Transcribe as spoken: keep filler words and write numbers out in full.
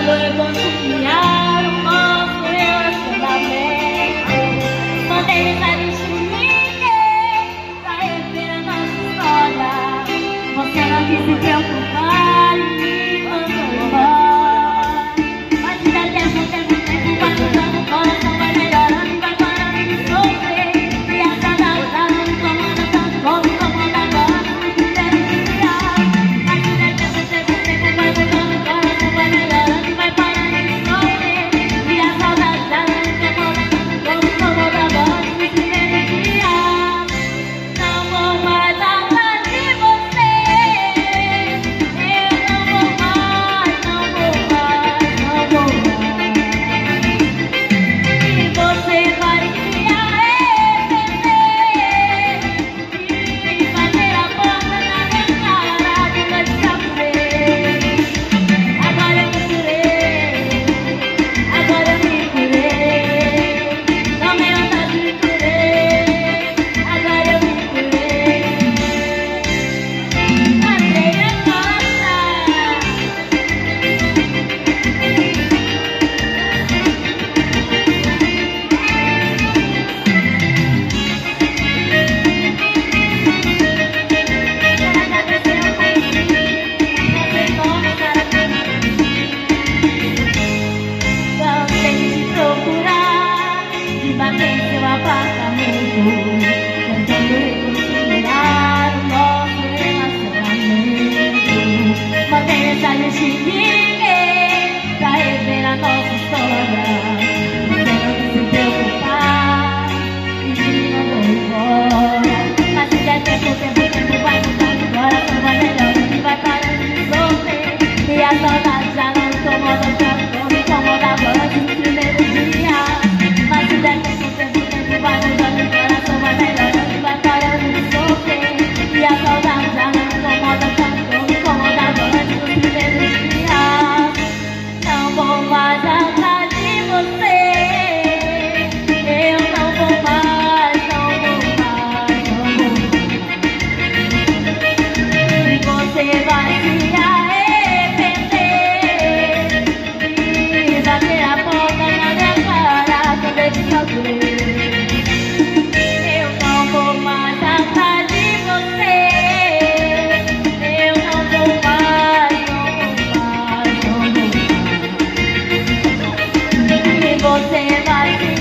reconciliar o nosso relacionamento. Mandei mensagem sem ninguém pra rever a nossa história. Você não quis se preocupar e me mandou embora. Mas ainda tempo, tempo, tempo vai mudando, o coração vai melhorando e vai parando de sofrer. E a saudade já não me incomoda tanto como incomoda agora no primeiro dia. Mas ainda tempo, tempo, tempo vai mudando, o coração vai melhorando e vai parando de sofrer. E a saudade já não me incomoda tanto como incomoda agora no primeiro dia. Não vou mais atrás de você. Eu não vou mais, não vou mais, não vou mais. E você vai se arrepender de bater a porta na minha cara quando eu te abrir. Agora eu me curei, agora eu me curei. Tomei vontade de me curei, agora eu me curei. Matei a porta. Cansei de procurar, de bater em seu apartamento, tentando reconciliar o nosso relacionamento. Mandei mensagem sem ninguém pra rever a nossa história. Você não quis se preocupar e me mandou embora. Mas se der tempo, tempo, tempo vai mudando, o coração vai melhorando e vai parando de sofrer. E a saudade já não me incomoda tanto como incomodava antes no primeiro dia. Mas se der tempo, tempo, tempo vai mudando, o coração vai melhorando e vai parando de sofrer. E a saudade já não me incomoda tanto como incomodava antes no primeiro dia. Não vou mais atrás de você. Eu não vou mais, não vou mais, não vou mais. E você vai se arrepender de bater a porta na minha cara quando eu te abrir. Eu não vou mais atrás de você. Eu não vou mais, não vou mais, não vou mais. E você vai se